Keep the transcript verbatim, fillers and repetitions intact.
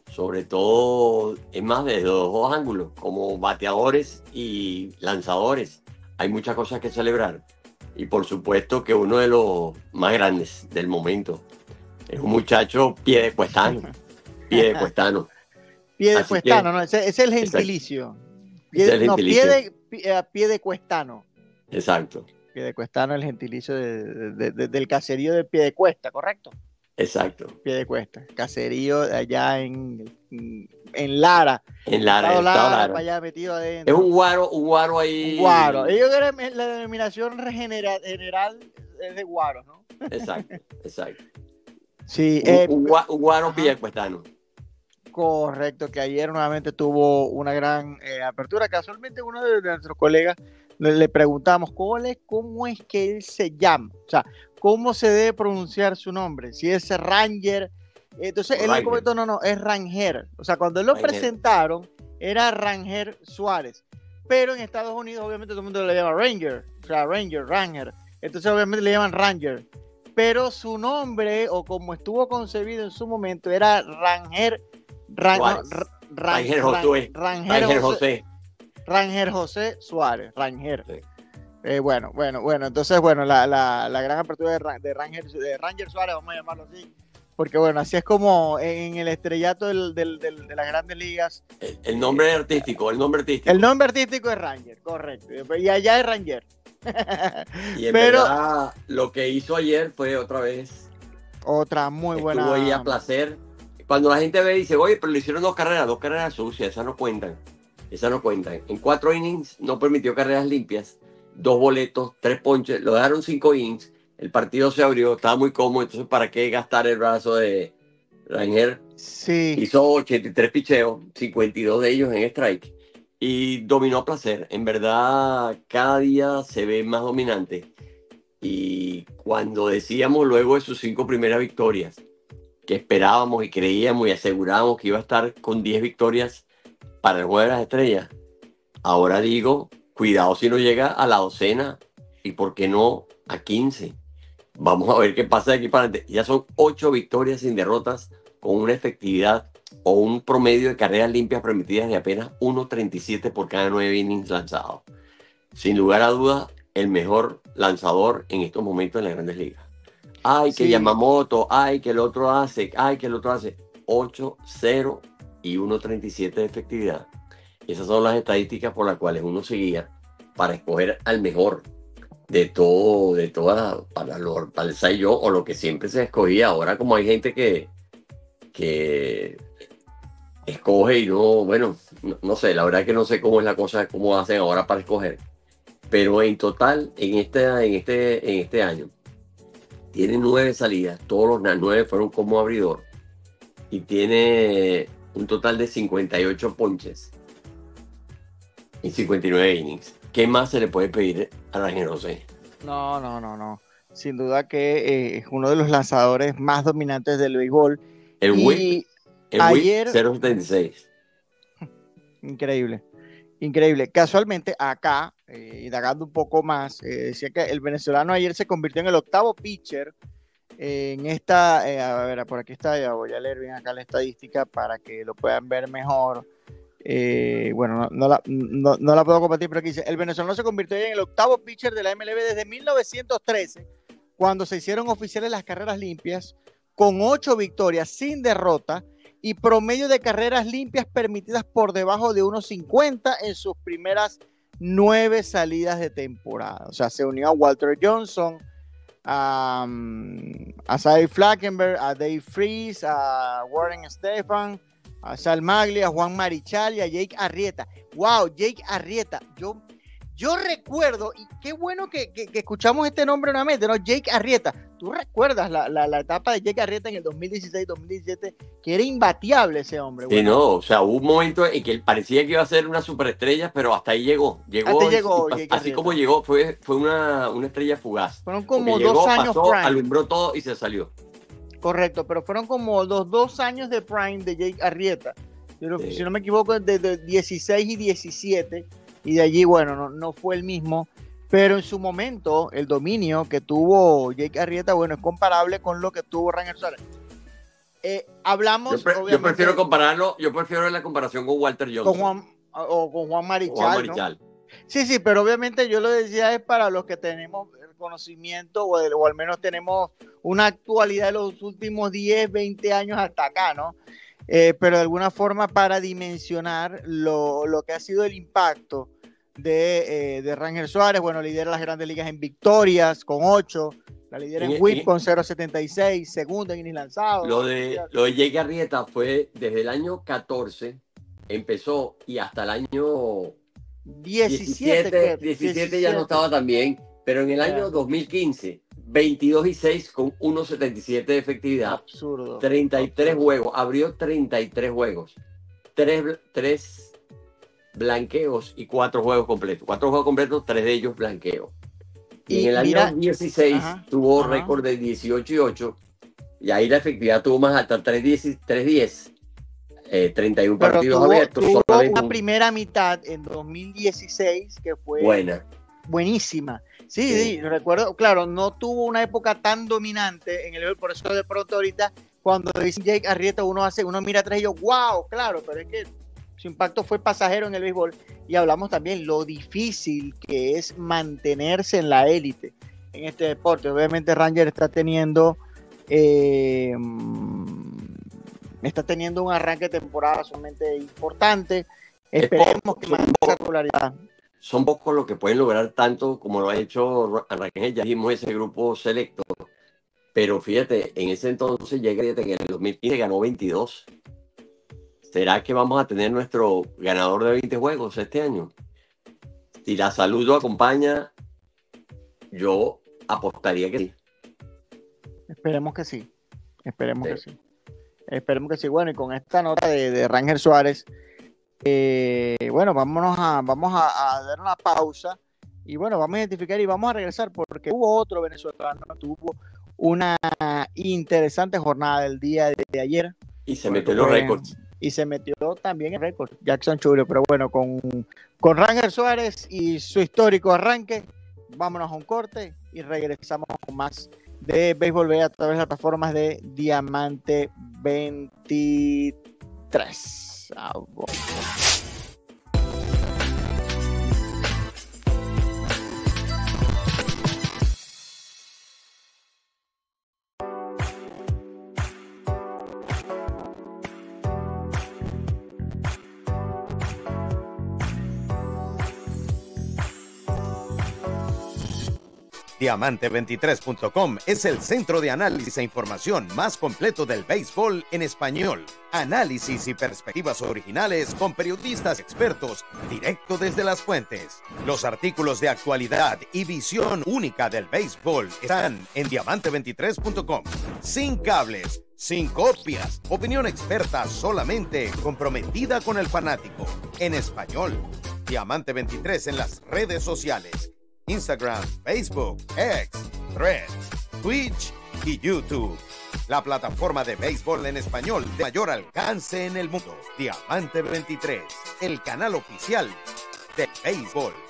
sobre todo, es más, desde los dos ángulos, como bateadores y lanzadores. Hay muchas cosas que celebrar. Y por supuesto que uno de los más grandes del momento es un muchacho piedecuestano. Piedecuestano. Piedecuestano, ¿no? Ese, ese es el gentilicio. Pie, ese es el no, gentilicio. Pie de, pie, piedecuestano. Exacto. Piedecuestano es el gentilicio de, de, de, del caserío de Piedecuesta, ¿correcto? Exacto. Piedecuesta. Caserío allá en, en Lara. En Lara, Estado en Lara, Lara. para allá metido adentro. Es un guaro, un guaro ahí. Un guaro. Ellos eran la denominación general, general es de guaros, ¿no? Exacto, exacto. Sí. Un, Eh, un, un guaro piedecuestano. Correcto, que ayer nuevamente tuvo una gran eh, apertura. Casualmente uno de, de nuestros colegas le, le preguntamos ¿cómo es, cómo es que él se llama, o sea, cómo se debe pronunciar su nombre, si es Ranger. Entonces él le comentó, no, no, es Ranger. O sea, cuando él lo Ranger. presentaron era Ranger Suárez, pero en Estados Unidos obviamente todo el mundo le llama Ranger, o sea, Ranger, Ranger. Entonces obviamente le llaman Ranger, pero su nombre o como estuvo concebido en su momento era Ranger Ran, Ran, Ranger, Ran, Josué. Ranger, Ranger José, José. Ranger José Suárez, Ranger. Sí. Eh, bueno, bueno, bueno, entonces, bueno, la, la, la gran apertura de, de, Ranger, de Ranger Suárez, vamos a llamarlo así, porque bueno, así es como en el estrellato del, del, del, de las grandes ligas. El, el nombre eh, artístico, el nombre artístico. El nombre artístico es Ranger, correcto, y allá es Ranger. Y en Pero, verdad, lo que hizo ayer fue otra vez. Otra muy buena. Estuvo ahí a placer. Cuando la gente ve y dice, oye, pero le hicieron dos carreras, dos carreras sucias, esas no cuentan. Esas no cuentan. En cuatro innings no permitió carreras limpias, dos boletos, tres ponches, lo dejaron cinco innings, el partido se abrió, estaba muy cómodo, entonces ¿para qué gastar el brazo de Ranger? Sí. Hizo ochenta y tres picheos, cincuenta y dos de ellos en strike, y dominó a placer. En verdad, cada día se ve más dominante. Y cuando decíamos luego de sus cinco primeras victorias, que esperábamos y creíamos y asegurábamos que iba a estar con diez victorias para el Juego de las Estrellas. Ahora digo, cuidado si no llega a la docena y por qué no a quince. Vamos a ver qué pasa de aquí para adelante. Ya son ocho victorias sin derrotas con una efectividad o un promedio de carreras limpias permitidas de apenas uno treinta y siete por cada nueve innings lanzados. Sin lugar a dudas, el mejor lanzador en estos momentos en las Grandes Ligas. Ay, que sí. Yamamoto, ay, que el otro hace, ay, que el otro hace. ocho, cero y uno treinta y siete de efectividad. Esas son las estadísticas por las cuales uno se guía para escoger al mejor de todo, de todas, para, lo, para el Cy-Young o lo que siempre se escogía. Ahora como hay gente que, que escoge y no, bueno, no, no sé, la verdad que no sé cómo es la cosa, cómo hacen ahora para escoger. Pero en total, en este, en este, en este año, tiene nueve salidas, todos los nueve fueron como abridor y tiene un total de cincuenta y ocho ponches y cincuenta y nueve innings. ¿Qué más se le puede pedir a Ranger José? No, no, no, no. Sin duda que eh, es uno de los lanzadores más dominantes del béisbol. El y whip, el ayer... whip cero setenta y seis. Increíble. Increíble. Casualmente, acá, eh, indagando un poco más, eh, decía que el venezolano ayer se convirtió en el octavo pitcher eh, en esta, eh, a ver, por aquí está, ya voy a leer bien acá la estadística para que lo puedan ver mejor. Eh, bueno, no, no, la, no, no la puedo compartir, pero aquí dice, el venezolano se convirtió en el octavo pitcher de la M L B desde mil novecientos trece, cuando se hicieron oficiales las carreras limpias, con ocho victorias sin derrota, y promedio de carreras limpias permitidas por debajo de uno cincuenta en sus primeras nueve salidas de temporada. O sea, se unió a Walter Johnson, a, a Cy Flackenberg, a Dave Freese, a Warren Stephan, a Sal Magli, a Juan Marichal y a Jake Arrieta. ¡Wow! Jake Arrieta. Yo, yo recuerdo, y qué bueno que, que, que escuchamos este nombre nuevamente, ¿no? Jake Arrieta. ¿Tú recuerdas la, la, la etapa de Jake Arrieta en el dos mil dieciséis dos mil diecisiete? Que era imbatiable ese hombre. Sí, bueno. No, o sea, hubo un momento en que él parecía que iba a ser una superestrella, pero hasta ahí llegó. Llegó, hasta llegó y, así Arrieta. Como llegó, fue, fue una, una estrella fugaz. Fueron como Porque dos llegó, años pasó, prime. Alumbró todo y se salió. Correcto, pero fueron como los dos años de prime de Jake Arrieta. Pero, sí. Si no me equivoco, desde dieciséis y diecisiete, y de allí, bueno, no, no fue el mismo. Pero en su momento, el dominio que tuvo Jake Arrieta, bueno, es comparable con lo que tuvo Ranger Suárez. Eh, hablamos, yo, pre obviamente, yo prefiero compararlo, yo prefiero la comparación con Walter Johnson. Con Juan, o con Juan Marichal, Juan Marichal. ¿no? Sí, sí, pero obviamente yo lo decía es para los que tenemos el conocimiento o, el, o al menos tenemos una actualidad de los últimos diez, veinte años hasta acá, ¿no? Eh, pero de alguna forma para dimensionar lo, lo que ha sido el impacto de, eh, de Rangel Suárez. Bueno, lidera las grandes ligas en victorias con ocho, la lidera en whip con cero setenta y seis, segunda en innings lanzados. Lo de, lo de Jake Arrieta fue desde el año catorce, empezó y hasta el año diecisiete, diecisiete ya no estaba tan bien, pero en el año yeah. dos mil quince, veintidós y seis con uno setenta y siete de efectividad. Absurdo. treinta y tres absurdo. Juegos, abrió treinta y tres juegos, tres blanqueos y cuatro juegos completos. cuatro juegos completos, tres de ellos blanqueos. Y, y en el mira, año dieciséis ajá, tuvo ajá. récord de dieciocho y ocho, y ahí la efectividad tuvo más alta, tres diez. Eh, treinta y uno pero partidos tuvo, abiertos. Tuvo una un... primera mitad en dos mil dieciséis que fue buena, buenísima. Sí, sí, sí, recuerdo, claro, no tuvo una época tan dominante en el béisbol, por eso de pronto ahorita cuando dicen Jake Arrieta uno hace, uno mira atrás y yo, wow, claro, pero es que su impacto fue pasajero en el béisbol y hablamos también lo difícil que es mantenerse en la élite en este deporte. Obviamente Ranger está teniendo eh, está teniendo un arranque de temporada sumamente importante. Esperemos que mantenga esa popularidad. Son pocos los que pueden lograr tanto como lo ha hecho Rangel. Ya dijimos ese grupo selecto. Pero fíjate, en ese entonces llega en el dos mil quince ganó veintidós. ¿Será que vamos a tener nuestro ganador de veinte juegos este año? Si la salud lo acompaña, yo apostaría que sí. Esperemos que sí. Esperemos sí. que sí. Esperemos que sí. Bueno, y con esta nota de, de Rangel Suárez, eh, bueno, vámonos a, vamos a, a dar una pausa y bueno, vamos a identificar y vamos a regresar porque hubo otro venezolano, tuvo una interesante jornada del día de, de ayer. Y se metió en los récords. Y se metió también en récord Jackson Chourio, pero bueno, con, con Rangel Suárez y su histórico arranque, vámonos a un corte y regresamos con más de Béisbol B a través de las plataformas de Diamante veintitrés. Diamante veintitrés punto com es el centro de análisis e información más completo del béisbol en español. Análisis y perspectivas originales con periodistas expertos directo desde las fuentes. Los artículos de actualidad y visión única del béisbol están en diamante veintitrés punto com. Sin cables, sin copias, opinión experta solamente comprometida con el fanático. En español, Diamante veintitrés en las redes sociales. Instagram, Facebook, X, Threads, Twitch y YouTube. La plataforma de béisbol en español de mayor alcance en el mundo. Diamante veintitrés, el canal oficial del béisbol.